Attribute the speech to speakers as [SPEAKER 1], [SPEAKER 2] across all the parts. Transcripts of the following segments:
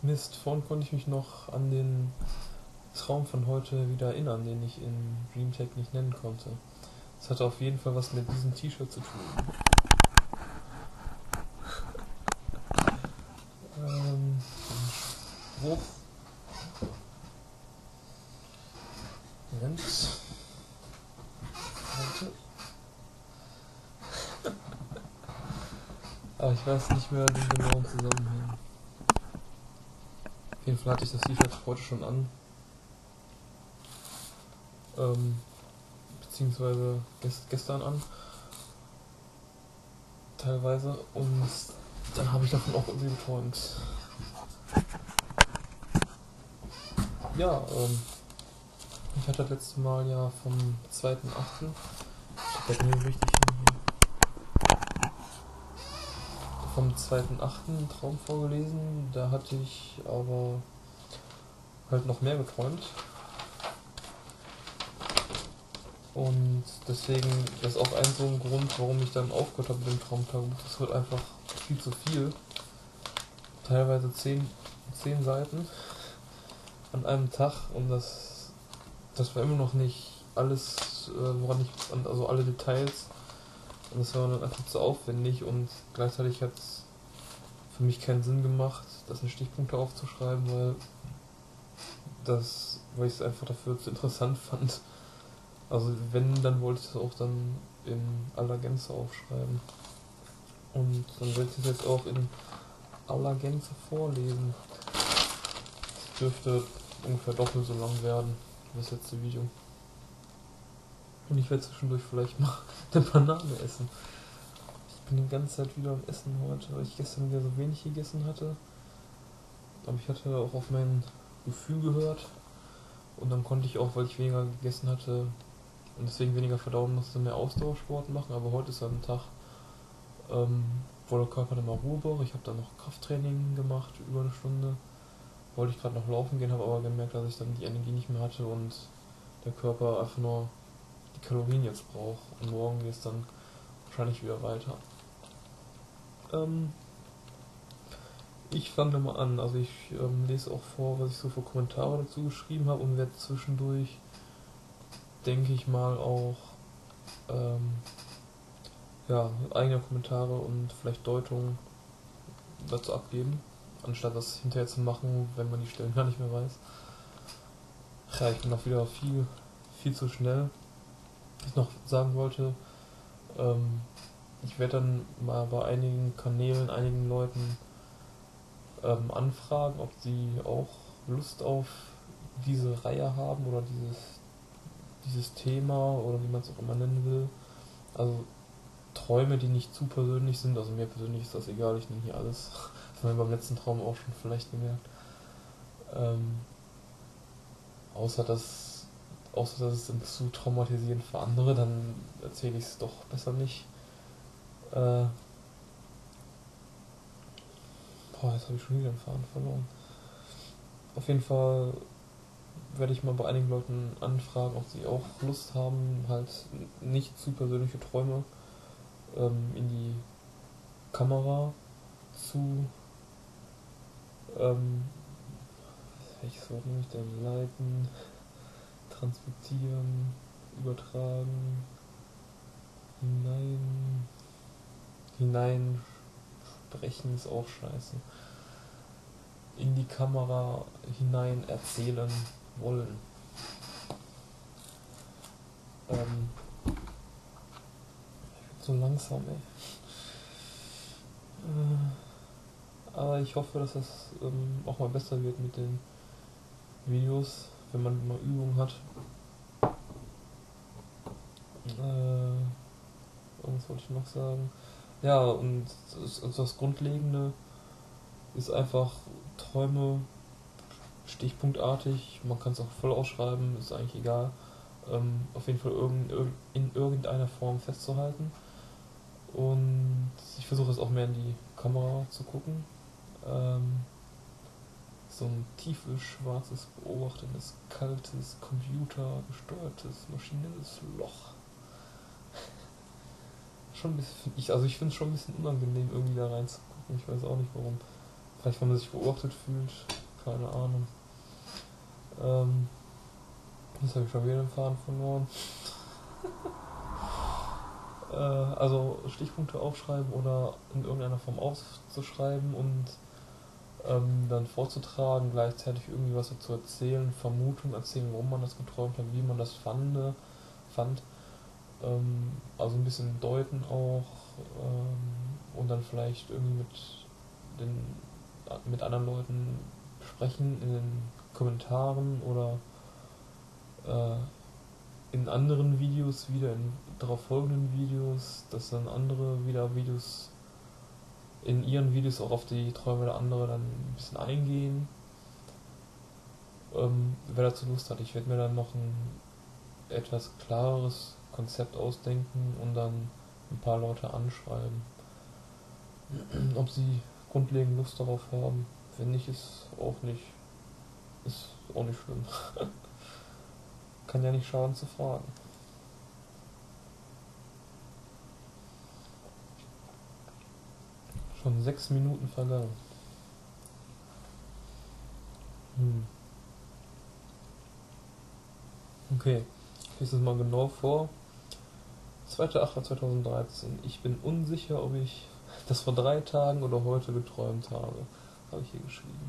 [SPEAKER 1] Mist, vorhin konnte ich mich noch an den Traum von heute wieder erinnern, den ich in DreamTech nicht nennen konnte. Es hatte auf jeden Fall was mit diesem T-Shirt zu tun. Ein Spruch. Moment. Warte. Aber ich weiß nicht mehr den genauen Zusammenhang. Auf jeden Fall hatte ich das T-Shirt heute schon an. Beziehungsweise gestern an. Teilweise. Und dann habe ich davon auch irgendwie geträumt. Ja, ich hatte das letzte Mal ja vom 2.8. Ich habe nicht richtig vom 2.8. einen Traum vorgelesen. Da hatte ich aber halt noch mehr geträumt. Und deswegen, das ist auch so ein Grund, warum ich dann aufgehört habe mit dem Traumtagebuch. Das wird einfach viel zu viel. Teilweise 10 Seiten an einem Tag und das war immer noch nicht alles, woran ich, also alle Details. Und das war dann einfach zu aufwendig und gleichzeitig hat es für mich keinen Sinn gemacht, das in Stichpunkte aufzuschreiben, weil ich es einfach dafür zu interessant fand. Also wenn, dann wollte ich es auch dann in aller Gänze aufschreiben. Und dann werde ich es jetzt auch in aller Gänze vorlesen. Es dürfte ungefähr doppelt so lang werden wie das letzte Video. Und ich werde zwischendurch vielleicht mal eine Banane essen. Ich bin die ganze Zeit wieder am Essen heute, weil ich gestern wieder so wenig gegessen hatte. Aber ich hatte auch auf mein Gefühl gehört. Und dann konnte ich auch, weil ich weniger gegessen hatte und deswegen weniger verdauen musste, mehr Ausdauersport machen. Aber heute ist dann ein Tag, wo der Körper dann mal Ruhe braucht. Ich habe dann noch Krafttraining gemacht, über eine Stunde. Wollte ich gerade noch laufen gehen, habe aber gemerkt, dass ich dann die Energie nicht mehr hatte und der Körper einfach nur die Kalorien jetzt braucht. Und morgen geht es dann wahrscheinlich wieder weiter. Ich fange mal an. Also ich lese auch vor, was ich so für Kommentare dazu geschrieben habe und werde zwischendurch, denke ich mal, auch ja, eigene Kommentare und vielleicht Deutungen dazu abgeben, anstatt das hinterher zu machen, wenn man die Stellen gar nicht mehr weiß. Ja, ich bin auch wieder viel zu schnell. Was ich noch sagen wollte, ich werde dann mal bei einigen Kanälen, einigen Leuten anfragen, ob sie auch Lust auf diese Reihe haben oder dieses Thema oder wie man es auch immer nennen will. Also Träume, die nicht zu persönlich sind, also mir persönlich ist das egal, ich nehme hier alles. Das haben wir beim letzten Traum auch schon vielleicht gemerkt. Ähm, außer, dass, außer dass es dann zu traumatisierend für andere, dann erzähle ich es doch besser nicht. Boah, jetzt habe ich schon wieder den Faden verloren. Auf jeden Fall werde ich mal bei einigen Leuten anfragen, ob sie auch Lust haben, halt nicht zu persönliche Träume in die Kamera zu, welches Wort nehme ich denn? Leiten, transportieren, übertragen, hineinsprechen ist auch scheiße. In die Kamera hinein erzählen wollen. Ich bin so langsam, ey. Aber ich hoffe, dass das auch mal besser wird mit den Videos, wenn man mal Übung hat. Was wollte ich noch sagen? Ja, und das Grundlegende ist einfach Träume stichpunktartig, man kann es auch voll ausschreiben, ist eigentlich egal. Auf jeden Fall in irgendeiner Form festzuhalten. Und ich versuche es auch mehr in die Kamera zu gucken. So ein tiefes, schwarzes, beobachtendes, kaltes, computergesteuertes, maschinelles Loch. Schon ein bisschen, ich finde es schon ein bisschen unangenehm, irgendwie da reinzugucken. Ich weiß auch nicht warum. Vielleicht, wenn man sich beobachtet fühlt, keine Ahnung. Jetzt habe ich schon wieder den Faden verloren. Also Stichpunkte aufschreiben oder in irgendeiner Form aufzuschreiben und dann vorzutragen, gleichzeitig irgendwie was dazu erzählen, Vermutungen erzählen, warum man das geträumt hat, wie man das fand. Also ein bisschen deuten auch und dann vielleicht irgendwie mit anderen Leuten sprechen in den Kommentaren oder in anderen Videos wieder, in darauf folgenden Videos, dass dann andere wieder Videos in ihren Videos auch auf die Träume der anderen dann ein bisschen eingehen. Wer dazu Lust hat, ich werde mir dann noch ein etwas klareres Konzept ausdenken und dann ein paar Leute anschreiben, ob sie grundlegend Lust darauf haben. Wenn nicht, ist auch nicht schlimm. Kann ja nicht schaden zu fragen. Schon 6 Minuten vergangen. Okay, ich lese es mal genau vor. 2.8.2013. Ich bin unsicher, ob ich das vor 3 Tagen oder heute geträumt habe. Habe ich hier geschrieben.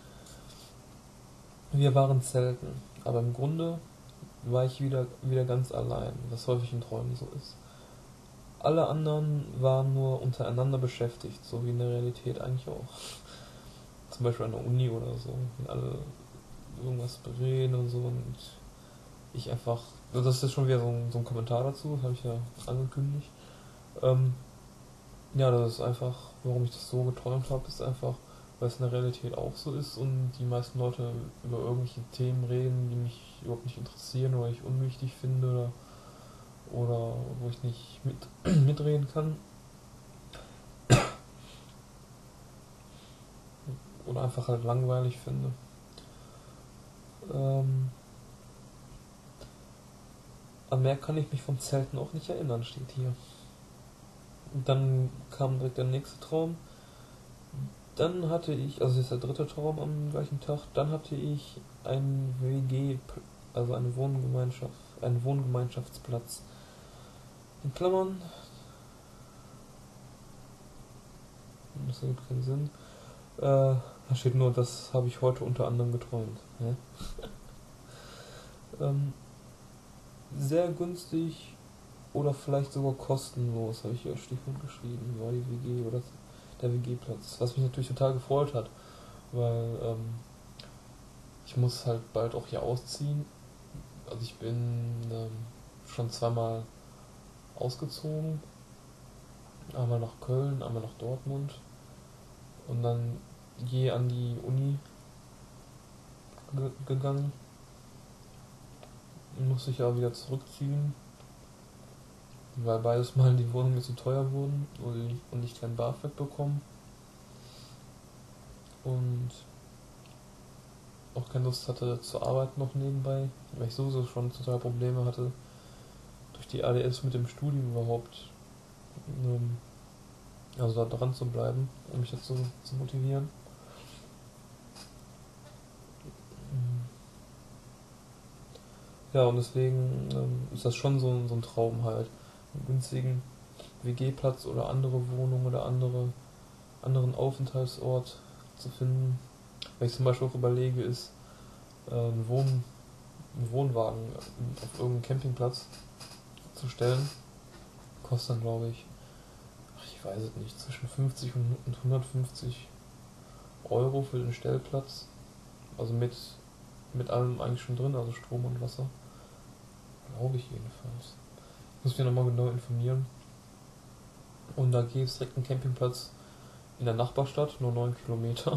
[SPEAKER 1] Wir waren zelten, aber im Grunde war ich wieder ganz allein, was häufig in Träumen so ist. Alle anderen waren nur untereinander beschäftigt, so wie in der Realität eigentlich auch. Zum Beispiel an der Uni oder so, wenn alle irgendwas bereden und so und ich einfach, also das ist schon wieder so ein Kommentar dazu, das habe ich ja angekündigt. Ja, das ist einfach, warum ich das so geträumt habe, ist einfach, weil es in der Realität auch so ist und die meisten Leute über irgendwelche Themen reden, die mich überhaupt nicht interessieren oder ich unwichtig finde oder wo ich nicht mitreden kann. Oder einfach halt langweilig finde. An mehr kann ich mich vom Zelten auch nicht erinnern, steht hier. Und dann kam direkt der nächste Traum. Dann hatte ich, also das ist der dritte Traum am gleichen Tag, dann hatte ich ein WG, also eine Wohngemeinschaft, einen Wohngemeinschaftsplatz. In Klammern, das ergibt keinen Sinn. Da steht nur, das habe ich heute unter anderem geträumt. Hä? Sehr günstig oder vielleicht sogar kostenlos, habe ich hier als Stichpunkt geschrieben, war die WG oder der WG-Platz. Was mich natürlich total gefreut hat, weil ich muss halt bald auch hier ausziehen. Also ich bin schon zweimal ausgezogen. Einmal nach Köln, einmal nach Dortmund und dann je an die Uni gegangen. Musste ich aber wieder zurückziehen, weil beides Mal die Wohnungen mir zu teuer wurden und ich kein BAföG bekommen und auch keine Lust hatte zu arbeiten noch nebenbei, weil ich sowieso schon total Probleme hatte, durch die ADS mit dem Studium überhaupt also da dran zu bleiben, um mich dazu zu motivieren. Ja, und deswegen ist das schon so ein Traum halt, einen günstigen WG-Platz oder andere Wohnung oder anderen Aufenthaltsort zu finden. Wenn ich zum Beispiel auch überlege, ist einen Wohnwagen auf irgendeinen Campingplatz zu stellen, kostet dann glaube ich weiß es nicht, zwischen 50 und 150 Euro für den Stellplatz. Also mit allem eigentlich schon drin, also Strom und Wasser. Glaube ich jedenfalls. Ich muss mich nochmal genau informieren. Und da gibt es direkt einen Campingplatz in der Nachbarstadt, nur 9 Kilometer.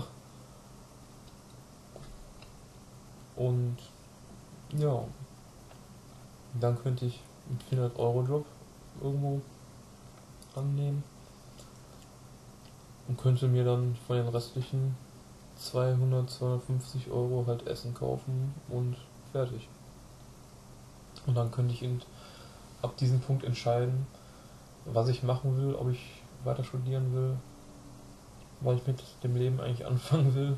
[SPEAKER 1] Und ja, dann könnte ich einen 400-Euro-Job irgendwo annehmen und könnte mir dann von den restlichen 250 Euro halt Essen kaufen und fertig. Und dann könnte ich eben ab diesem Punkt entscheiden, was ich machen will, ob ich weiter studieren will, was ich mit dem Leben eigentlich anfangen will.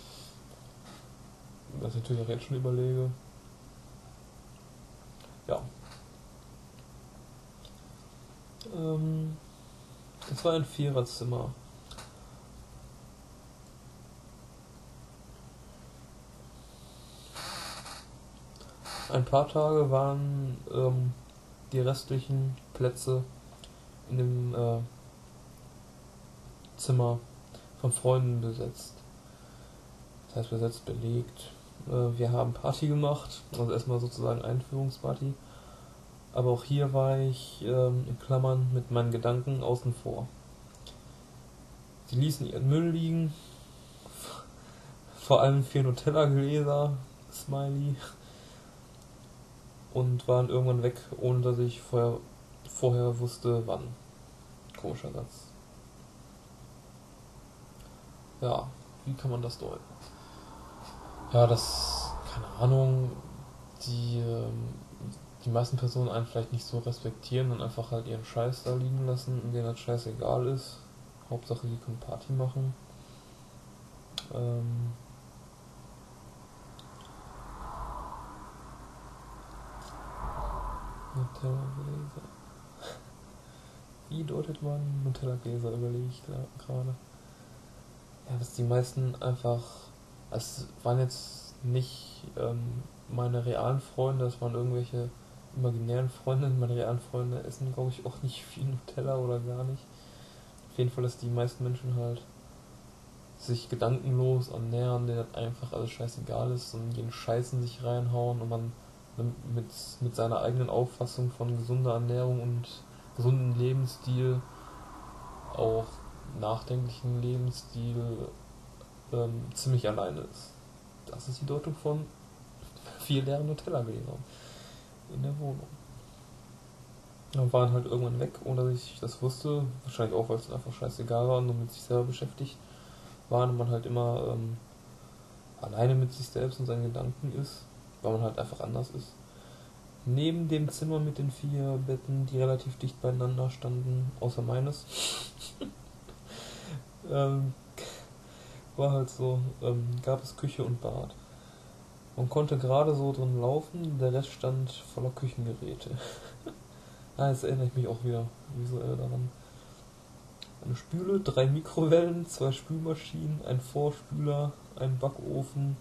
[SPEAKER 1] Was ich natürlich auch jetzt schon überlege. Ja. Es war ein Viererzimmer. Ein paar Tage waren die restlichen Plätze in dem Zimmer von Freunden besetzt. Das heißt besetzt, belegt. Wir haben Party gemacht, also erstmal sozusagen Einführungsparty. Aber auch hier war ich in Klammern mit meinen Gedanken außen vor. Sie ließen ihren Müll liegen, vor allem 4 Nutella-Gläser, Smiley, und waren irgendwann weg, ohne dass ich vorher wusste, wann. Komischer Satz. Ja, wie kann man das deuten? Ja, das, keine Ahnung, die meisten Personen einen vielleicht nicht so respektieren und einfach halt ihren Scheiß da liegen lassen und denen das scheißegal ist. Hauptsache, die können Party machen. Nutella-Gläser. Wie deutet man Nutella-Gläser, überlege ich gerade. Ja, dass die meisten einfach, es waren jetzt nicht meine realen Freunde, das waren irgendwelche imaginären Freunde. Meine realen Freunde essen, glaube ich, auch nicht viel Nutella oder gar nicht. Auf jeden Fall, dass die meisten Menschen halt sich gedankenlos ernähren, denen das einfach alles scheißegal ist und jeden Scheiß in sich reinhauen und man mit seiner eigenen Auffassung von gesunder Ernährung und gesunden Lebensstil, auch nachdenklichen Lebensstil, ziemlich alleine ist. Das ist die Deutung von 4 leeren Nutella-Gläsern in der Wohnung. Und waren halt irgendwann weg, ohne dass ich das wusste. Wahrscheinlich auch, weil es einfach scheißegal war und nur mit sich selber beschäftigt waren und man halt immer alleine mit sich selbst und seinen Gedanken ist, weil man halt einfach anders ist. Neben dem Zimmer mit den 4 Betten, die relativ dicht beieinander standen, außer meines, war halt so, gab es Küche und Bad. Man konnte gerade so drin laufen, der Rest stand voller Küchengeräte. Jetzt erinnere ich mich auch wieder visuell daran. Eine Spüle, 3 Mikrowellen, 2 Spülmaschinen, ein Vorspüler, ein Backofen.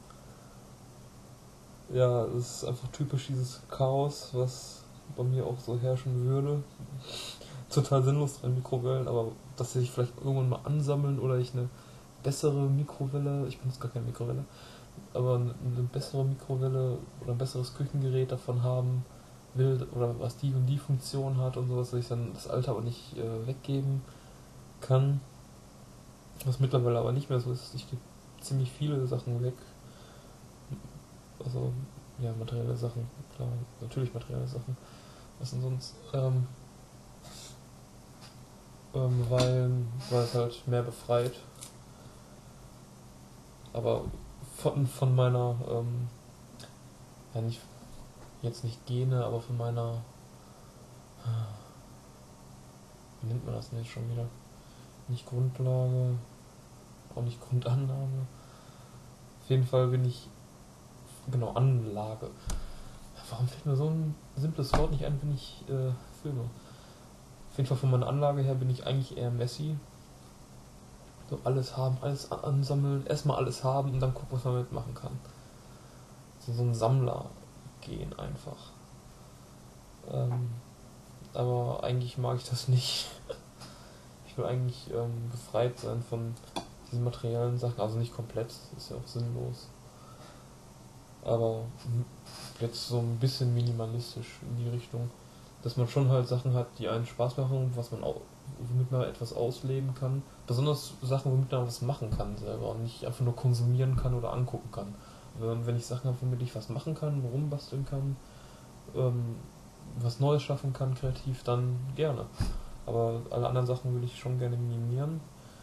[SPEAKER 1] Ja, es ist einfach typisch dieses Chaos, was bei mir auch so herrschen würde. Total sinnlos, 3 Mikrowellen, aber dass sie sich vielleicht irgendwann mal ansammeln oder ich eine bessere Mikrowelle, ich benutze gar keine Mikrowelle, aber eine bessere Mikrowelle oder ein besseres Küchengerät davon haben will oder was die und die Funktion hat und sowas, dass ich dann das alte aber nicht weggeben kann. Was mittlerweile aber nicht mehr so ist. Ich gebe ziemlich viele Sachen weg. Also, ja, materielle Sachen, klar, natürlich materielle Sachen. Was denn sonst? Weil es halt mehr befreit. Aber von meiner, ja nicht, jetzt nicht Gene, aber von meiner, wie nennt man das denn jetzt schon wieder? Nicht Grundlage, auch nicht Grundannahme. Auf jeden Fall bin ich, genau, Anlage. Warum fällt mir so ein simples Wort nicht ein, wenn ich filme? Auf jeden Fall von meiner Anlage her bin ich eigentlich eher Messi. So alles haben, alles ansammeln, erstmal alles haben und dann gucken, was man damit machen kann. So ein Sammler gehen einfach. Aber eigentlich mag ich das nicht. Ich will eigentlich befreit sein von diesen materiellen Sachen, also nicht komplett, ist ja auch sinnlos. Aber jetzt so ein bisschen minimalistisch in die Richtung, dass man schon halt Sachen hat, die einen Spaß machen, was man auch, womit man etwas ausleben kann. Besonders Sachen, womit man was machen kann selber und nicht einfach nur konsumieren kann oder angucken kann. Wenn ich Sachen habe, womit ich was machen kann, rumbasteln kann, was Neues schaffen kann, kreativ, dann gerne. Aber alle anderen Sachen will ich schon gerne minimieren.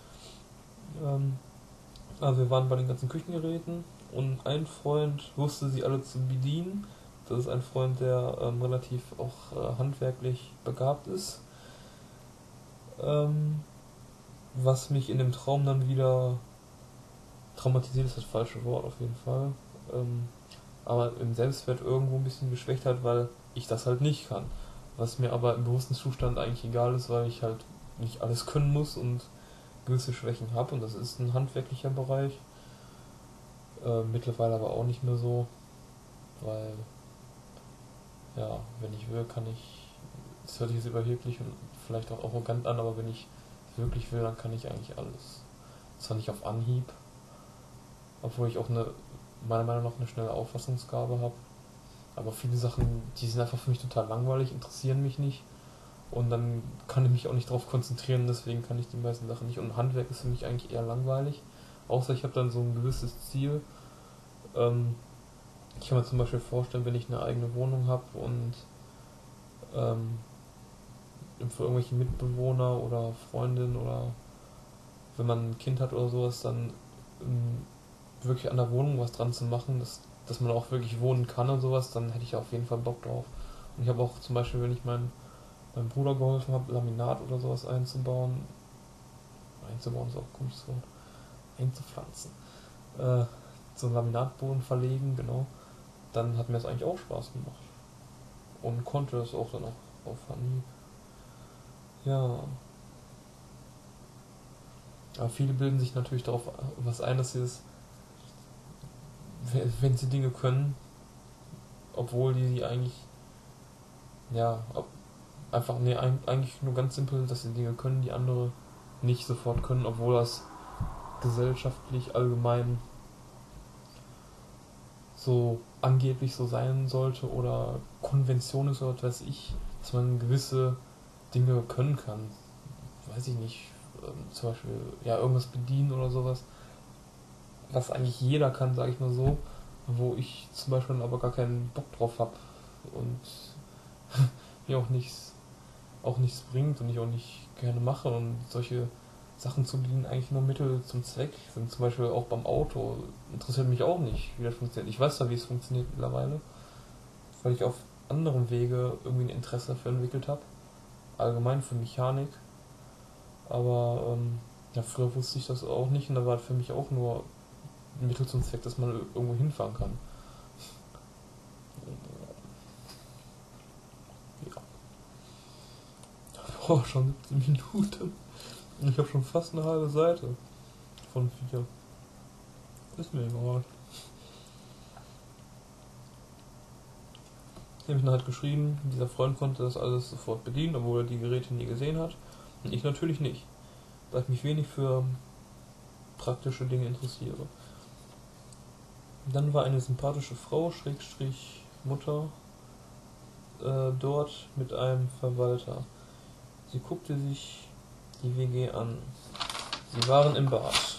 [SPEAKER 1] Also wir waren bei den ganzen Küchengeräten und ein Freund wusste sie alle zu bedienen. Das ist ein Freund, der relativ auch handwerklich begabt ist. was mich in dem Traum dann wieder traumatisiert, ist das falsche Wort auf jeden Fall, aber im Selbstwert irgendwo ein bisschen geschwächt hat, weil ich das halt nicht kann. Was mir aber im bewussten Zustand eigentlich egal ist, weil ich halt nicht alles können muss und gewisse Schwächen habe, und das ist ein handwerklicher Bereich. Mittlerweile aber auch nicht mehr so, weil, ja, wenn ich will, kann ich, das hört sich jetzt überheblich und vielleicht auch arrogant an, aber wenn ich wirklich will, dann kann ich eigentlich alles. Zwar nicht auf Anhieb, obwohl ich auch meiner Meinung nach eine schnelle Auffassungsgabe habe, aber viele Sachen, die sind einfach für mich total langweilig, interessieren mich nicht, und dann kann ich mich auch nicht darauf konzentrieren, deswegen kann ich die meisten Sachen nicht, und Handwerk ist für mich eigentlich eher langweilig, außer ich habe dann so ein gewisses Ziel. Ich kann mir zum Beispiel vorstellen, wenn ich eine eigene Wohnung habe und ähm, für irgendwelche Mitbewohner oder Freundin, oder wenn man ein Kind hat oder sowas, dann wirklich an der Wohnung was dran zu machen, dass man auch wirklich wohnen kann und sowas, dann hätte ich auf jeden Fall Bock drauf. Und ich habe auch zum Beispiel, wenn ich meinem Bruder geholfen habe, Laminat oder sowas einzubauen ist auch ein komisches Wort, einzupflanzen, so einen Laminatboden verlegen, genau, dann hat mir das eigentlich auch Spaß gemacht und konnte das auch dann auch auf Anhieb. Ja, aber viele bilden sich natürlich darauf was ein, dass sie es, wenn sie Dinge können, obwohl die eigentlich, ja, einfach, nee, eigentlich nur ganz simpel, dass sie Dinge können, die andere nicht sofort können, obwohl das gesellschaftlich allgemein so angeblich so sein sollte oder Konvention ist oder was weiß ich, dass man gewisse Dinge können kann. Weiß ich nicht, zum Beispiel, ja, irgendwas bedienen oder sowas, was eigentlich jeder kann, sage ich mal so, wo ich zum Beispiel aber gar keinen Bock drauf habe und mir auch nichts bringt und ich auch nicht gerne mache, und solche Sachen zu bedienen eigentlich nur Mittel zum Zweck sind. Zum Beispiel auch beim Auto interessiert mich auch nicht, wie das funktioniert. Ich weiß zwar, wie es funktioniert mittlerweile, weil ich auf anderem Wege irgendwie ein Interesse dafür entwickelt habe, allgemein für Mechanik, aber ja, früher wusste ich das auch nicht, und da war für mich auch nur ein Mittel zum Zweck, dass man irgendwo hinfahren kann. Ja. Oh, schon 17 Minuten. Ich habe schon fast eine halbe Seite von 4. Ist mir egal. Ich habe dann halt geschrieben, dieser Freund konnte das alles sofort bedienen, obwohl er die Geräte nie gesehen hat. Und ich natürlich nicht, weil ich mich wenig für praktische Dinge interessiere. Dann war eine sympathische Frau, Schrägstrich Mutter, dort mit einem Verwalter. Sie guckte sich die WG an. Sie waren im Bad.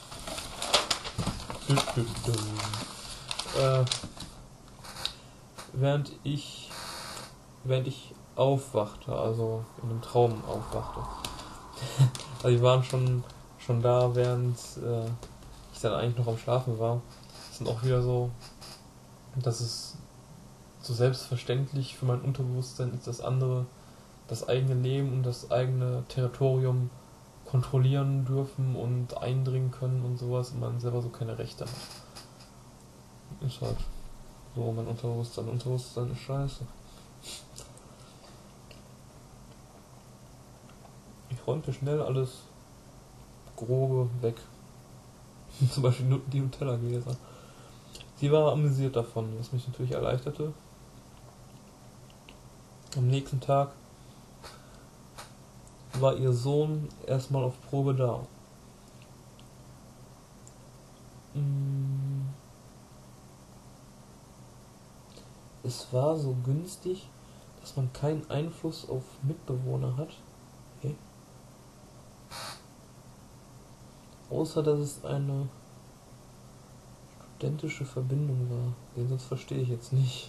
[SPEAKER 1] Äh, während ich aufwachte, also in einem Traum aufwachte. Also die waren schon da, während ich dann eigentlich noch am Schlafen war. Das sind auch wieder so, dass es so selbstverständlich für mein Unterbewusstsein ist, dass andere das eigene Leben und das eigene Territorium kontrollieren dürfen und eindringen können und sowas, und man selber so keine Rechte hat. Ist halt so, mein Unterbewusstsein. Unterbewusstsein ist scheiße. Ich räumte schnell alles Grobe weg. Zum Beispiel nur die Nutella-Gläser. Sie war amüsiert davon, was mich natürlich erleichterte. Am nächsten Tag war ihr Sohn erstmal auf Probe da. Es war so günstig, dass man keinen Einfluss auf Mitbewohner hat. Okay. Außer dass es eine studentische Verbindung war. Den Satz verstehe ich jetzt nicht.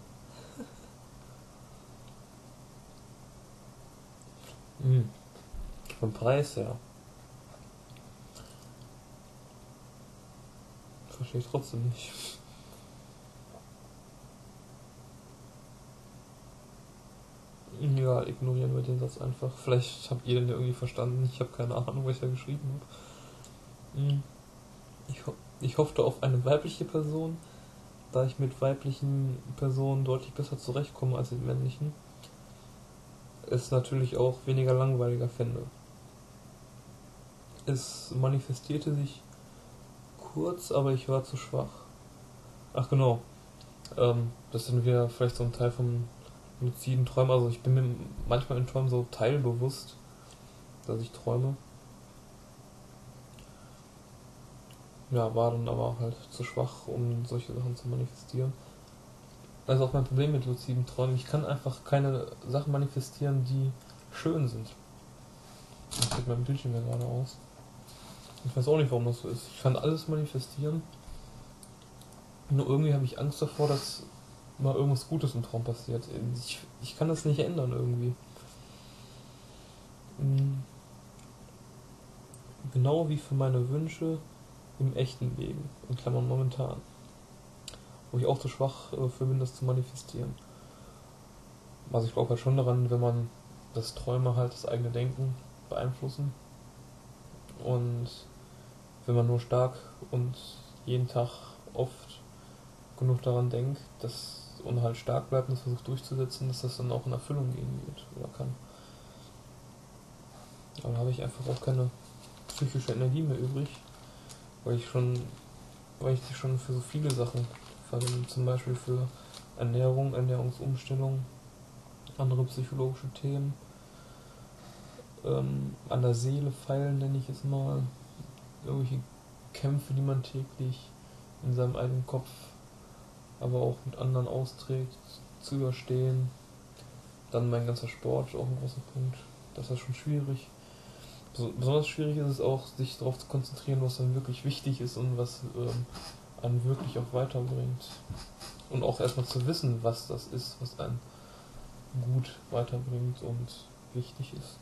[SPEAKER 1] Vom Preis her. Verstehe ich trotzdem nicht. Ja, ignorieren wir den Satz einfach. Vielleicht habt ihr den ja irgendwie verstanden. Ich habe keine Ahnung, was ich da geschrieben habe. Ich hoffte auf eine weibliche Person, da ich mit weiblichen Personen deutlich besser zurechtkomme als mit männlichen. Es natürlich auch weniger langweiliger fände. Es manifestierte sich kurz, aber ich war zu schwach. Ach genau, das sind wir vielleicht so ein Teil vom luziden Träumen. Also ich bin mir manchmal in Träumen so teilbewusst, dass ich träume. Ja, war dann aber halt zu schwach, um solche Sachen zu manifestieren. Das ist auch mein Problem mit luziden Träumen. Ich kann einfach keine Sachen manifestieren, die schön sind. Das sieht mein Bildschirm ja gerade aus. Ich weiß auch nicht, warum das so ist. Ich kann alles manifestieren. Nur irgendwie habe ich Angst davor, dass mal irgendwas Gutes im Traum passiert. Ich kann das nicht ändern irgendwie. Genau wie für meine Wünsche im echten Leben, in Klammern momentan. Wo ich auch zu schwach für bin, das zu manifestieren. Also ich glaube halt schon daran, wenn man das Träume halt das eigene Denken beeinflussen. Und wenn man nur stark und jeden Tag oft genug daran denkt, und halt stark bleibt und das versucht durchzusetzen, dass das dann auch in Erfüllung gehen wird oder kann. Aber da habe ich einfach auch keine psychische Energie mehr übrig, weil ich die schon für so viele Sachen verwende, zum Beispiel für Ernährung, Ernährungsumstellung, andere psychologische Themen, an der Seele feilen nenne ich es mal, irgendwelche Kämpfe, die man täglich in seinem eigenen Kopf, aber auch mit anderen austrägt, zu überstehen. Dann mein ganzer Sport, auch ein großer Punkt. Das ist schon schwierig. Besonders schwierig ist es auch, sich darauf zu konzentrieren, was dann wirklich wichtig ist und was einen wirklich auch weiterbringt. Und auch erstmal zu wissen, was das ist, was einen gut weiterbringt und wichtig ist.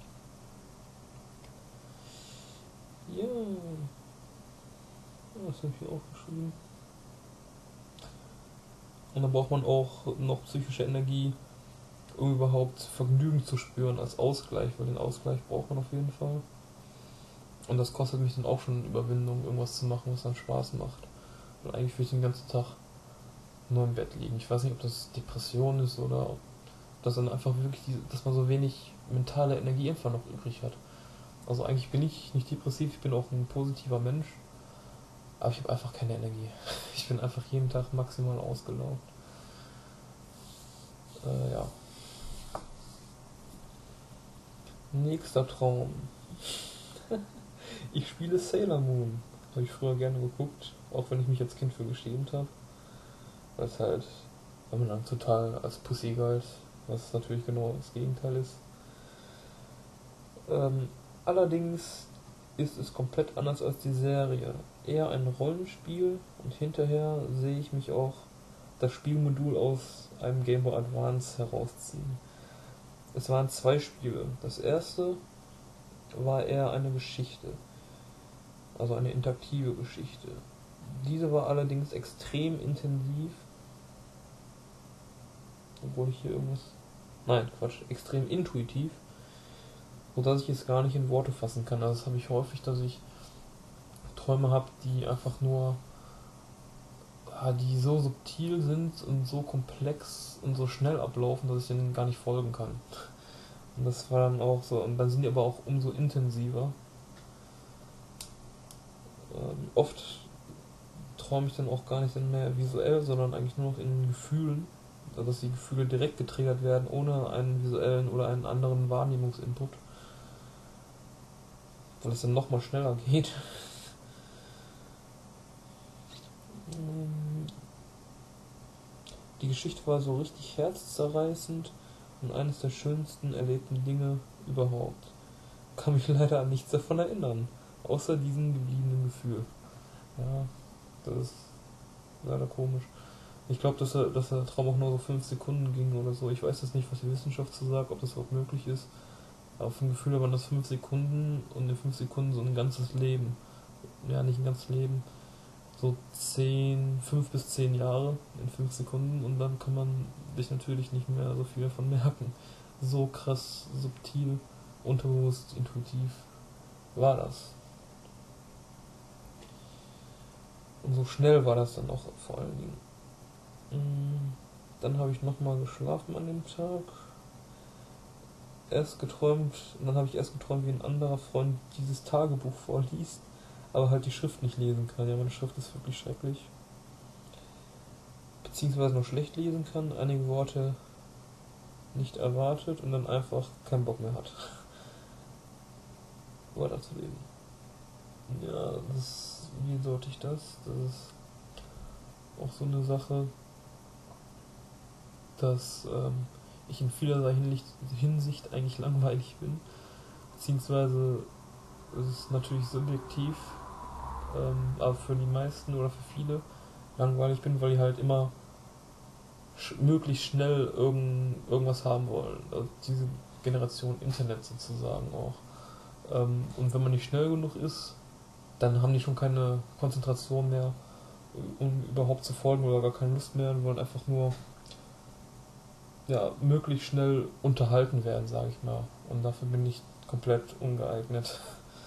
[SPEAKER 1] Ja, das habe ich hier aufgeschrieben. Und dann braucht man auch noch psychische Energie, um überhaupt Vergnügen zu spüren als Ausgleich, weil den Ausgleich braucht man auf jeden Fall. Und das kostet mich dann auch schon Überwindung, irgendwas zu machen, was dann Spaß macht. Und eigentlich will ich den ganzen Tag nur im Bett liegen. Ich weiß nicht, ob das Depression ist oder ob das dann einfach wirklich, dass man so wenig mentale Energie einfach noch übrig hat. Also eigentlich bin ich nicht depressiv, ich bin auch ein positiver Mensch, aber ich habe einfach keine Energie. Ich bin einfach jeden Tag maximal ausgelaugt. Ja. Nächster Traum. Ich spiele Sailor Moon. Habe ich früher gerne geguckt, auch wenn ich mich als Kind für geschämt habe. Weil es halt, weil man dann total als Pussy galt, was natürlich genau das Gegenteil ist. Allerdings ist es komplett anders als die Serie. Eher ein Rollenspiel und hinterher sehe ich mich auch das Spielmodul aus einem Game Boy Advance herausziehen. Es waren 2 Spiele. Das erste war eher eine Geschichte, also eine interaktive Geschichte. Diese war allerdings extrem intensiv, obwohl ich hier irgendwas... Nein, Quatsch, extrem intuitiv, sodass ich es gar nicht in Worte fassen kann. Also das habe ich häufig, dass ich Träume habe, die einfach nur, die so subtil sind und so komplex und so schnell ablaufen, dass ich denen gar nicht folgen kann. Und das war dann auch so, und dann sind die aber auch umso intensiver. Oft träume ich dann auch gar nicht mehr visuell, sondern eigentlich nur noch in Gefühlen, also dass die Gefühle direkt getriggert werden, ohne einen visuellen oder einen anderen Wahrnehmungsinput, weil es dann nochmal schneller geht. Die Geschichte war so richtig herzzerreißend und eines der schönsten erlebten Dinge überhaupt. Kann mich leider an nichts davon erinnern, außer diesem gebliebenen Gefühl. Ja, das ist leider komisch. Ich glaube, dass der Traum auch nur so 5 Sekunden ging oder so. Ich weiß jetzt nicht, was die Wissenschaft zu sagt, ob das überhaupt möglich ist. Aber vom Gefühl her waren das 5 Sekunden und in 5 Sekunden so ein ganzes Leben. Ja, nicht ein ganzes Leben. So 5 bis 10 Jahre in 5 Sekunden und dann kann man sich natürlich nicht mehr so viel davon merken. so krass subtil, unterbewusst, intuitiv war das. Und so schnell war das dann auch vor allen Dingen. Dann habe ich nochmal geschlafen an dem Tag. Dann habe ich erst geträumt, wie ein anderer Freund dieses Tagebuch vorliest, aber halt die Schrift nicht lesen kann. Ja, meine Schrift ist wirklich schrecklich. Beziehungsweise nur schlecht lesen kann, einige Worte nicht erwartet und dann einfach keinen Bock mehr hat, weiterzulesen. Ja, wie sollte ich das? Das ist auch so eine Sache, dass ich in vielerlei Hinsicht eigentlich langweilig bin. Beziehungsweise es ist natürlich subjektiv, aber für die meisten oder für viele langweilig bin, weil die halt immer möglichst schnell irgendwas haben wollen. Also diese Generation Internet sozusagen auch. Und wenn man nicht schnell genug ist, dann haben die schon keine Konzentration mehr, um überhaupt zu folgen oder gar keine Lust mehr und wollen einfach nur möglichst schnell unterhalten werden, sage ich mal. Und dafür bin ich komplett ungeeignet.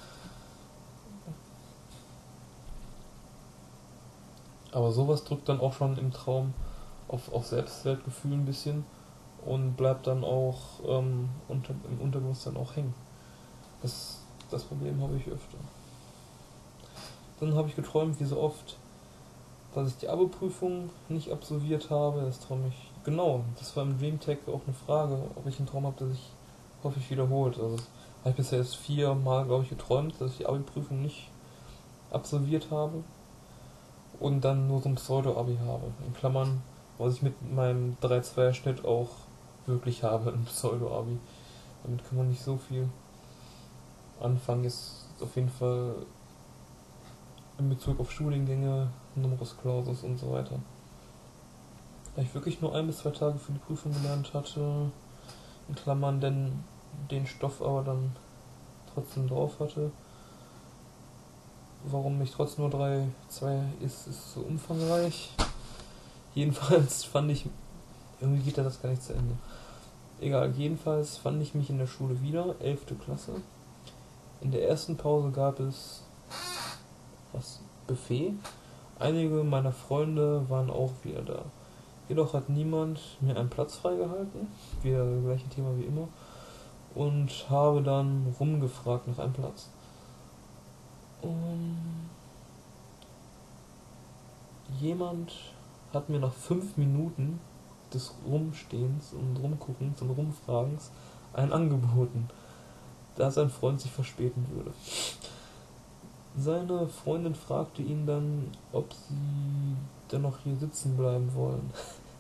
[SPEAKER 1] Aber sowas drückt dann auch schon im Traum auf Selbstwertgefühl ein bisschen und bleibt dann auch im Unterbewusstsein auch hängen. Das Problem habe ich öfter. Dann habe ich geträumt, wie so oft, dass ich die Abi-Prüfung nicht absolviert habe. Das träume ich. Genau, das war im Dreamtech auch eine Frage, ob ich einen Traum habe, der sich häufig wiederholt. Also habe ich bisher jetzt 4 Mal, glaube ich, geträumt, dass ich die Abi-Prüfung nicht absolviert habe und dann nur so ein Pseudo-Abi habe. In Klammern, was ich mit meinem 3,2er-Schnitt auch wirklich habe, ein Pseudo-Abi. Damit kann man nicht so viel anfangen. Ist auf jeden Fall in Bezug auf Studiengänge, Numerus Clausus und so weiter. Da ich wirklich nur 1 bis 2 Tage für die Prüfung gelernt hatte, in Klammern, denn den Stoff aber dann trotzdem drauf hatte. Warum ich trotzdem nur 3,2 ist so umfangreich. Jedenfalls fand ich, irgendwie geht das gar nicht zu Ende. Egal, jedenfalls fand ich mich in der Schule wieder, 11. Klasse. In der ersten Pause gab es Buffet. Einige meiner Freunde waren auch wieder da. Jedoch hat niemand mir einen Platz freigehalten, wieder das gleiche Thema wie immer, und habe dann rumgefragt nach einem Platz. Jemand hat mir nach 5 Minuten des Rumstehens und Rumguckens und Rumfragens einen angeboten, da sein Freund sich verspäten würde. Seine Freundin fragte ihn dann, ob sie dennoch hier sitzen bleiben wollen.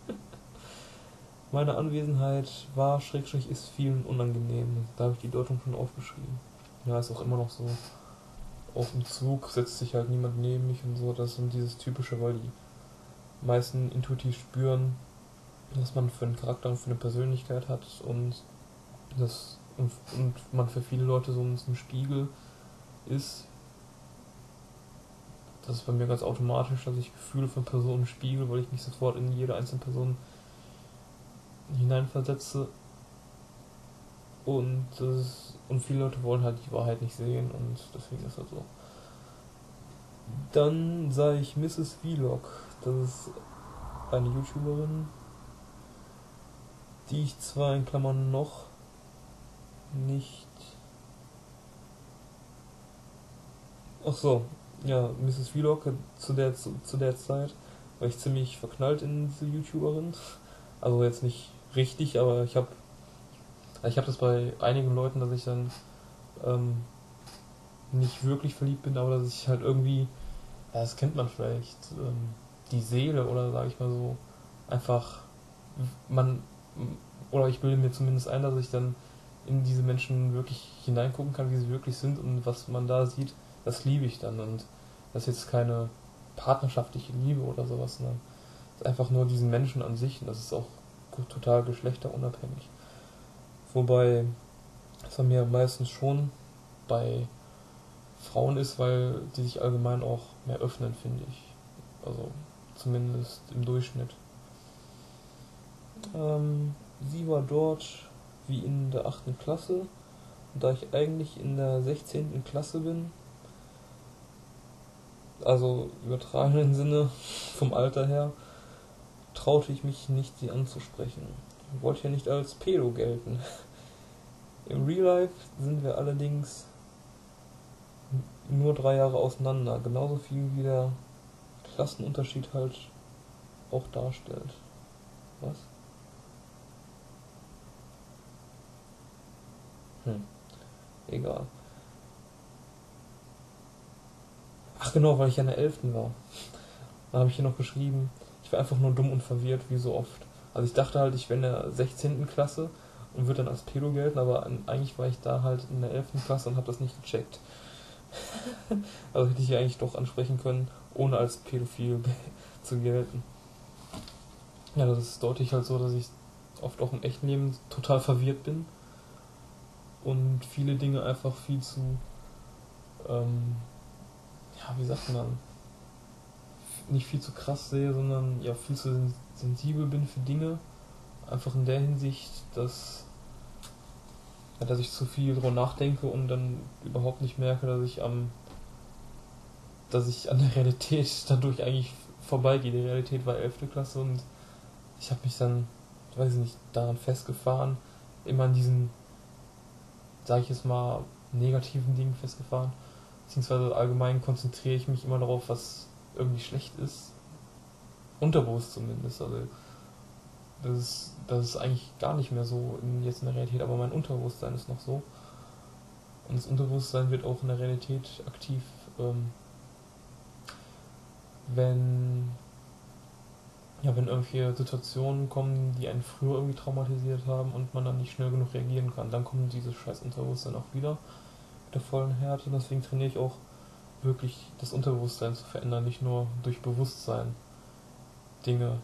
[SPEAKER 1] Meine Anwesenheit ist vielen unangenehm. Da habe ich die Deutung schon aufgeschrieben. Ja, ist auch immer noch so. Auf dem Zug setzt sich halt niemand neben mich und so. Das ist dieses Typische, weil die meisten intuitiv spüren, was man für einen Charakter und für eine Persönlichkeit hat und man für viele Leute so ein Spiegel ist. Das ist bei mir ganz automatisch, dass ich Gefühle von Personen spiegel, weil ich mich sofort in jede einzelne Person hineinversetze. Und viele Leute wollen halt die Wahrheit nicht sehen und deswegen ist das so. Dann sah ich Mrs. Vlog. Das ist eine YouTuberin, die ich zwar in Klammern noch nicht. Ach so, ja, Mrs. Vlog zu der Zeit war ich ziemlich verknallt in diese YouTuberin. Also jetzt nicht richtig, aber ich habe das bei einigen Leuten, dass ich dann nicht wirklich verliebt bin, aber dass ich halt irgendwie, ja, das kennt man vielleicht, die Seele oder sage ich mal so, einfach oder ich bilde mir zumindest ein, dass ich dann in diese Menschen wirklich hineingucken kann, wie sie wirklich sind und was man da sieht, das liebe ich dann und das ist jetzt keine partnerschaftliche Liebe oder sowas, sondern es ist einfach nur diesen Menschen an sich und das ist auch total geschlechterunabhängig. Wobei es bei mir meistens schon bei Frauen ist, weil die sich allgemein auch mehr öffnen, finde ich. Also zumindest im Durchschnitt. Sie war dort wie in der 8. Klasse. Und da ich eigentlich in der 16. Klasse bin, also im übertragenen Sinne vom Alter her, traute ich mich nicht, sie anzusprechen. Ich wollte ja nicht als Pedo gelten. Im Real Life sind wir allerdings nur 3 Jahre auseinander, genauso viel wie der Klassenunterschied halt auch darstellt. Was? Egal. Ach genau, weil ich ja in der 11. war. Da habe ich hier noch geschrieben, ich war einfach nur dumm und verwirrt, wie so oft. Also ich dachte halt, ich wäre in der 16. Klasse und würde dann als Pedo gelten, aber eigentlich war ich da halt in der 11. Klasse und habe das nicht gecheckt. Also hätte ich ja eigentlich doch ansprechen können, ohne als Pädophil zu gelten. Ja, das ist deutlich halt so, dass ich oft auch im echten Leben total verwirrt bin und viele Dinge einfach viel zu, ja, wie sagt man, nicht viel zu krass sehe, sondern ja viel zu sensibel bin für Dinge. Einfach in der Hinsicht, dass ich zu viel drüber nachdenke und dann überhaupt nicht merke, dass ich an der Realität dadurch eigentlich vorbeigehe. Die Realität war 11. Klasse und ich habe mich dann, weiß ich nicht, daran festgefahren, immer an diesen, sage ich jetzt mal, negativen Dingen festgefahren. Beziehungsweise allgemein konzentriere ich mich immer darauf, was irgendwie schlecht ist. Unterbewusst zumindest. Also das ist eigentlich gar nicht mehr so jetzt in der Realität, aber mein Unterbewusstsein ist noch so. Und das Unterbewusstsein wird auch in der Realität aktiv, wenn irgendwelche Situationen kommen, die einen früher irgendwie traumatisiert haben und man dann nicht schnell genug reagieren kann. Dann kommt dieses scheiß Unterbewusstsein auch wieder mit der vollen Härte. Deswegen trainiere ich auch wirklich das Unterbewusstsein zu verändern, nicht nur durch Bewusstsein Dinge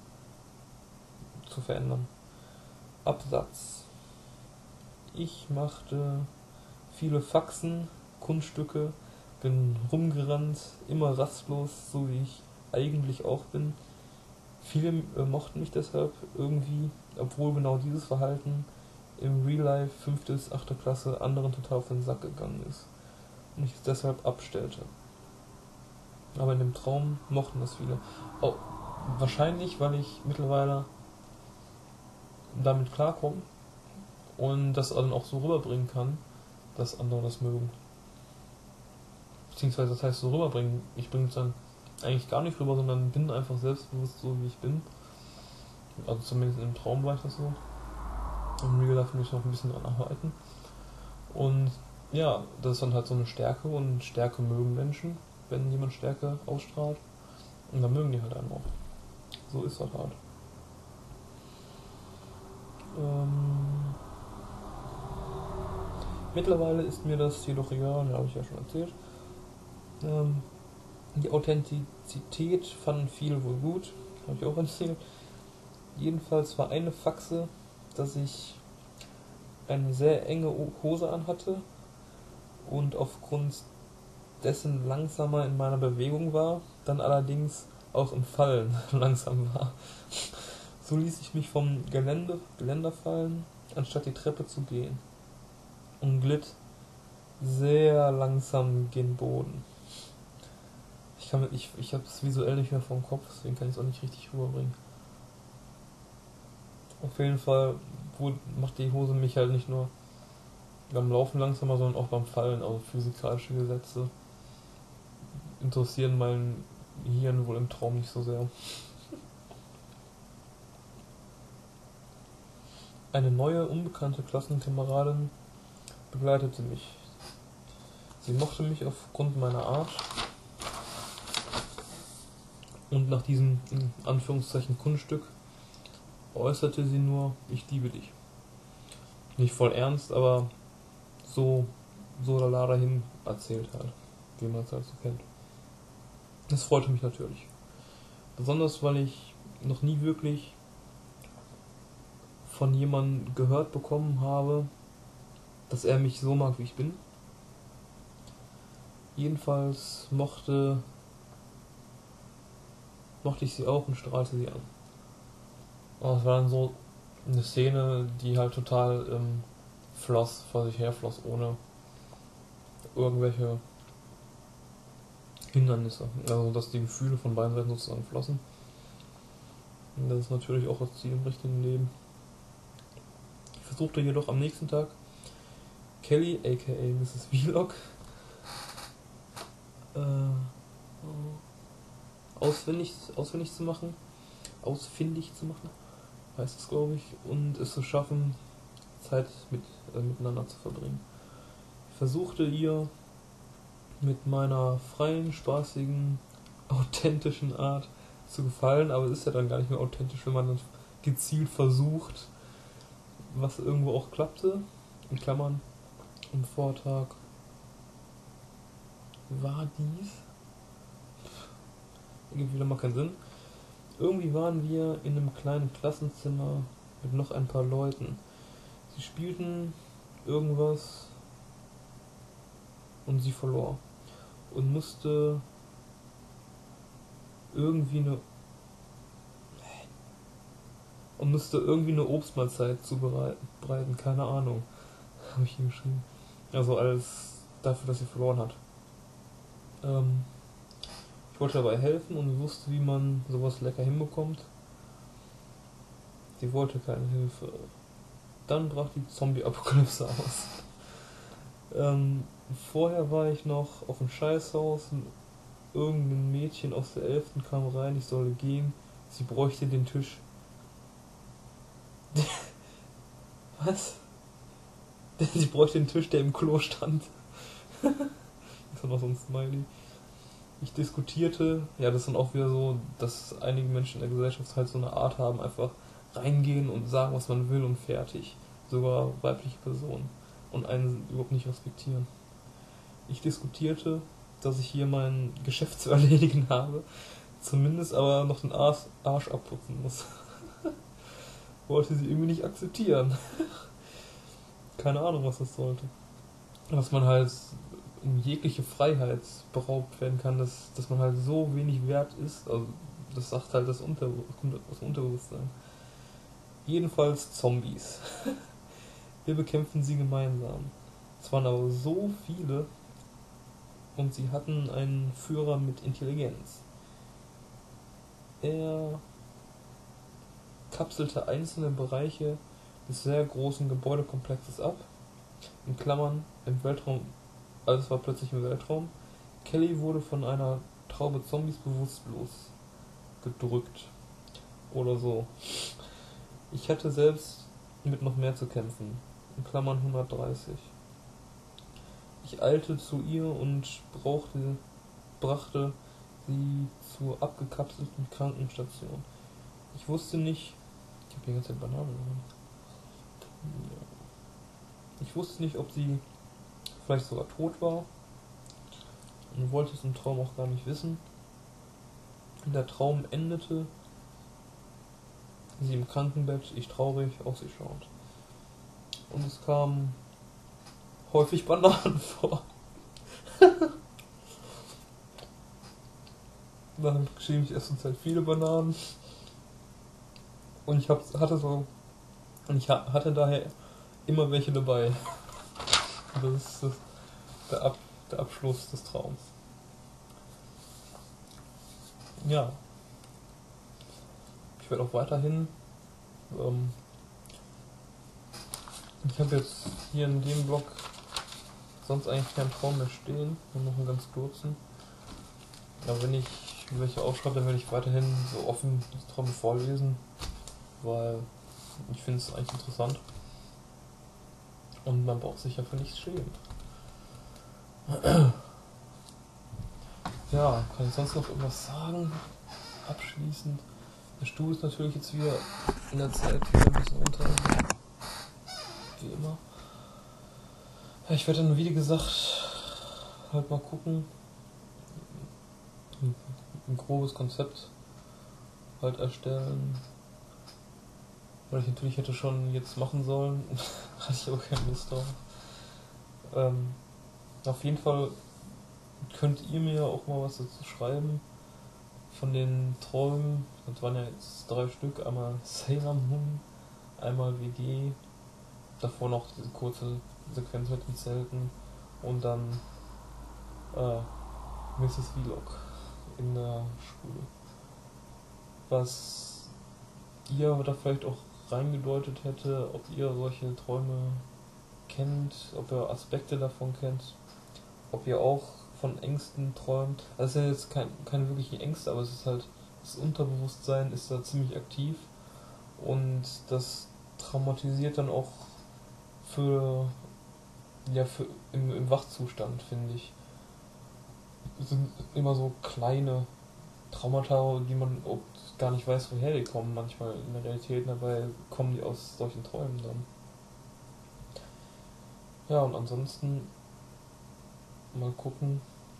[SPEAKER 1] zu verändern. Absatz. Ich machte viele Faxen, Kunststücke, bin rumgerannt, immer rastlos, so wie ich eigentlich auch bin. Viele mochten mich deshalb irgendwie, obwohl genau dieses Verhalten im Real Life 5. bis 8. Klasse anderen total auf den Sack gegangen ist und ich es deshalb abstellte. Aber in dem Traum mochten das viele. Oh, wahrscheinlich, weil ich mittlerweile damit klarkomme und das dann auch so rüberbringen kann, dass andere das mögen. Beziehungsweise das heißt so rüberbringen, ich bringe es dann eigentlich gar nicht rüber, sondern bin einfach selbstbewusst so, wie ich bin. Also zumindest im Traum war ich das so. Im Real Life muss ich noch ein bisschen dran arbeiten. Und ja, das ist dann halt so eine Stärke und Stärke mögen Menschen, wenn jemand Stärke ausstrahlt. Und dann mögen die halt einen auch. So ist das halt. Mittlerweile ist mir das jedoch egal, habe ich ja schon erzählt. Die Authentizität fanden viele wohl gut, habe ich auch erzählt. Jedenfalls war eine Faxe, dass ich eine sehr enge Hose anhatte und aufgrund dessen langsamer in meiner Bewegung war, dann allerdings auch im Fallen langsam war. So ließ ich mich vom Geländer fallen, anstatt die Treppe zu gehen, und glitt sehr langsam gen Boden. Ich habe es visuell nicht mehr vom Kopf, deswegen kann ich es auch nicht richtig rüberbringen. Auf jeden Fall macht die Hose mich halt nicht nur beim Laufen langsamer, sondern auch beim Fallen. Also physikalische Gesetze interessieren mein Hirn wohl im Traum nicht so sehr. Eine neue, unbekannte Klassenkameradin begleitete mich. Sie mochte mich aufgrund meiner Art und nach diesem, in Anführungszeichen, Kunststück äußerte sie nur, ich liebe dich. Nicht voll ernst, aber so lala dahin erzählt halt, wie man es halt so kennt. Das freute mich natürlich. Besonders, weil ich noch nie wirklich von jemandem gehört bekommen habe, dass er mich so mag, wie ich bin. Jedenfalls mochte ich sie auch und strahlte sie an. Aber es war dann so eine Szene, die halt total floss, vor sich her floss, ohne irgendwelche Hindernisse. Also dass die Gefühle von beiden Seiten sozusagen flossen. Und das ist natürlich auch das Ziel im richtigen Leben. Ich versuchte jedoch am nächsten Tag Kelly, aka Mrs. Vlog, ausfindig zu machen, heißt es, glaube ich, und es zu schaffen, Zeit miteinander zu verbringen. Ich versuchte ihr mit meiner freien, spaßigen, authentischen Art zu gefallen, aber es ist ja dann gar nicht mehr authentisch, wenn man dann gezielt versucht, was irgendwo auch klappte. In Klammern, am Vortag war dies. Ergibt wieder mal keinen Sinn. Irgendwie waren wir in einem kleinen Klassenzimmer mit noch ein paar Leuten. Sie spielten irgendwas und sie verlor. Und musste irgendwie eine Obstmahlzeit zubereiten, keine Ahnung, habe ich hier geschrieben. Also als dafür, dass sie verloren hat. Ich wollte dabei helfen und wusste, wie man sowas lecker hinbekommt. Sie wollte keine Hilfe. Dann brach die Zombie-Apokalypse aus. Vorher war ich noch auf dem Scheißhaus. Irgendein Mädchen aus der 11. kam rein, ich solle gehen. Sie bräuchte den Tisch. Was? Sie bräuchte den Tisch, der im Klo stand. Ist noch so ein Smiley. Ich diskutierte, ja, das ist dann auch wieder so, dass einige Menschen in der Gesellschaft halt so eine Art haben, einfach reingehen und sagen, was man will und fertig. Sogar weibliche Personen. Und einen überhaupt nicht respektieren. Ich diskutierte, dass ich hier mein Geschäft zu erledigen habe, zumindest aber noch den Arsch abputzen muss. Wollte sie irgendwie nicht akzeptieren. Keine Ahnung, was das sollte. Dass man halt um jegliche Freiheit beraubt werden kann, dass man halt so wenig wert ist, also das sagt halt kommt aus dem Unterbewusstsein. Jedenfalls Zombies. Wir bekämpfen sie gemeinsam. Es waren aber so viele und sie hatten einen Führer mit Intelligenz. Er kapselte einzelne Bereiche des sehr großen Gebäudekomplexes ab. In Klammern, im Weltraum, alles war plötzlich im Weltraum. Kelly wurde von einer Traube Zombies bewusstlos gedrückt. Oder so. Ich hatte selbst mit noch mehr zu kämpfen. In Klammern 130. Ich eilte zu ihr und brachte sie zur abgekapselten Krankenstation. Ich wusste nicht. Ich habe die ganze Zeit Banane genommen. Ich wusste nicht, ob sie vielleicht sogar tot war. Und wollte es im Traum auch gar nicht wissen. Der Traum endete. Sie im Krankenbett, ich traurig, auf sie schauend. Und es kamen häufig Bananen vor. Dann habe ich geschrieben, ich esse zurzeit viele Bananen. Und ich hatte daher immer welche dabei. Das ist der Abschluss des Traums. Ja. Ich werde auch weiterhin. Ich habe jetzt hier in dem Blog sonst eigentlich keinen Traum mehr stehen, nur noch einen ganz kurzen. Aber wenn ich welche aufschreibe, dann werde ich weiterhin so offen die Träume vorlesen, weil ich finde es eigentlich interessant. Und man braucht sich ja für nichts schämen. Ja, kann ich sonst noch irgendwas sagen? Abschließend. Der Stuhl ist natürlich jetzt wieder in der Zeit wieder ein bisschen runter. Wie immer. Ja, ich werde dann, wie gesagt, halt mal gucken. Ein grobes Konzept halt erstellen. Weil ich natürlich hätte schon jetzt machen sollen. Hatte ich aber keine Lust drauf. Auf jeden Fall könnt ihr mir auch mal was dazu schreiben. Von den Träumen, das waren ja jetzt 3 Stück, einmal Sailor Moon, einmal WG, davor noch diese kurze Sequenz mit den Zelten und dann Mrs. Vlog in der Schule. Was ihr da vielleicht auch reingedeutet hätte, ob ihr solche Träume kennt, ob ihr Aspekte davon kennt, ob ihr auch von Ängsten träumt. Also es sind jetzt keine wirklichen Ängste, aber es ist halt, das Unterbewusstsein ist da ziemlich aktiv und das traumatisiert dann auch für, für im Wachzustand, finde ich. Es sind immer so kleine Traumata, die man gar nicht weiß, woher die kommen, manchmal in der Realität, dabei kommen die aus solchen Träumen dann. Ja, und ansonsten mal gucken,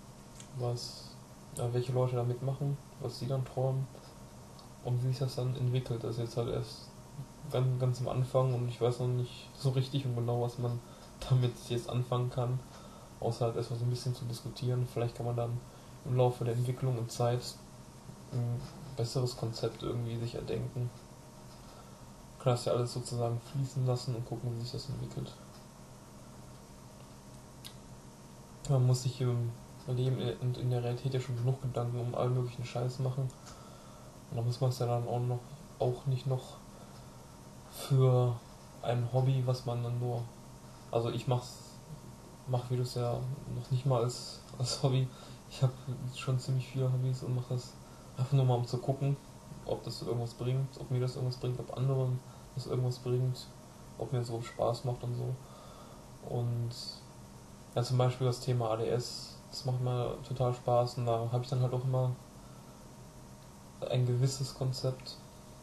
[SPEAKER 1] welche Leute da mitmachen, was sie dann träumen und wie sich das dann entwickelt. Das ist jetzt halt erst ganz am Anfang und ich weiß noch nicht so richtig und genau, was man damit jetzt anfangen kann, außer halt erstmal so ein bisschen zu diskutieren. Vielleicht kann man dann im Laufe der Entwicklung und Zeit ein besseres Konzept irgendwie sich erdenken. Man kann das ja alles sozusagen fließen lassen und gucken, wie sich das entwickelt. Man muss sich im Leben und in der Realität ja schon genug Gedanken um all möglichen Scheiß machen. Und da muss man es ja dann auch nicht noch für ein Hobby, was man dann nur. Also ich mach Videos ja noch nicht mal als Hobby. Ich habe schon ziemlich viele Hobbys und mache das einfach nur mal um zu gucken, ob das irgendwas bringt, ob mir das irgendwas bringt, ob anderen das irgendwas bringt, ob mir so Spaß macht und so. Und ja, zum Beispiel das Thema ADS, das macht mir total Spaß und da habe ich dann halt auch immer ein gewisses Konzept.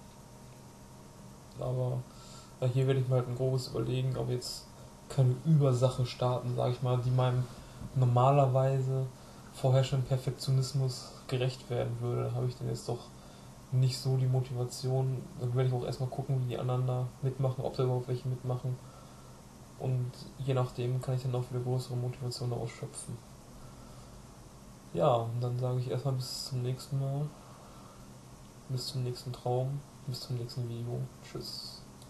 [SPEAKER 1] Aber ja, hier werde ich mir halt ein grobes überlegen, ob jetzt keine Übersache starten, sage ich mal, die meinem normalerweise vorherrschenden Perfektionismus gerecht werden würde. Da habe ich dann jetzt doch nicht so die Motivation. Dann werde ich auch erstmal gucken, wie die anderen da mitmachen, ob da überhaupt welche mitmachen. Und je nachdem kann ich dann auch wieder größere Motivation daraus schöpfen. Ja, und dann sage ich erstmal bis zum nächsten Mal, bis zum nächsten Traum, bis zum nächsten Video. Tschüss.